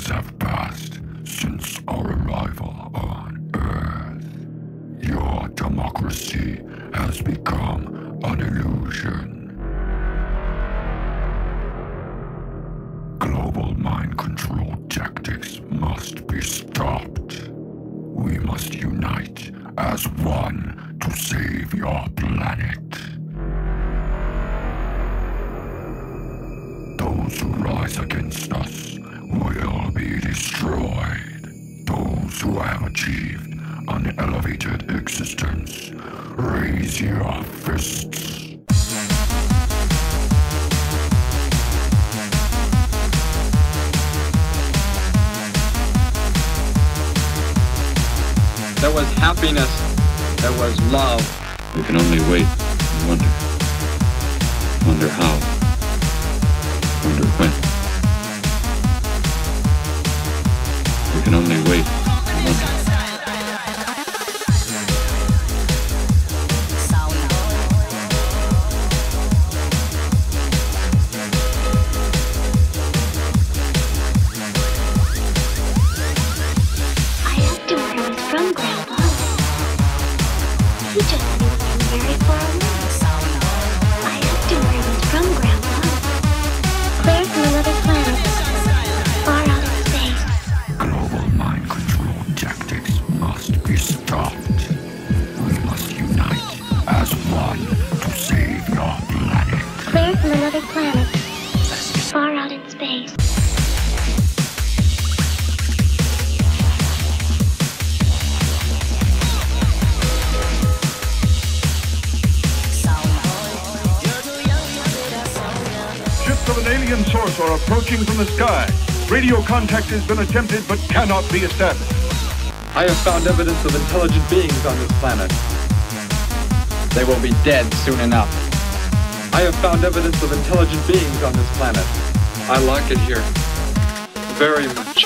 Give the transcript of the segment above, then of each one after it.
Years have passed since our arrival on Earth. Your democracy has become an illusion. Global mind control tactics must be stopped. We must unite as one to save your planet. Those who rise against us will be destroyed. Those who have achieved an elevated existence, raise your fists. There was happiness. There was love. We can only wait and wonder. Wonder how. Wonder when. We can only wait and wonder. From Grandpa. He just knew from very far away. I asked him where he was from, Grandpa. Clear from another planet, far out in space. Global mind control tactics must be stopped. We must unite as one to save your planet. Clear from another planet, far out in space. Of an alien source are approaching from the sky. Radio contact has been attempted but cannot be established. I have found evidence of intelligent beings on this planet. They will be dead soon enough. I have found evidence of intelligent beings on this planet. I like it here. Very much.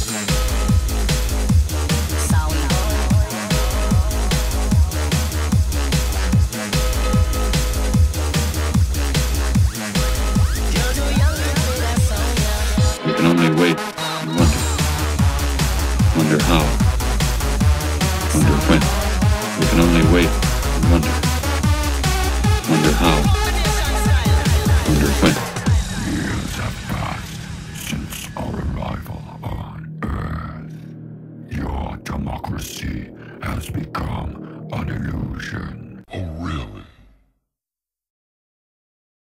We can only wait and wonder. Wonder how. Wonder when. We can only wait and wonder. Wonder how. Wonder when. Years have passed since our arrival on Earth. Your democracy has become an illusion.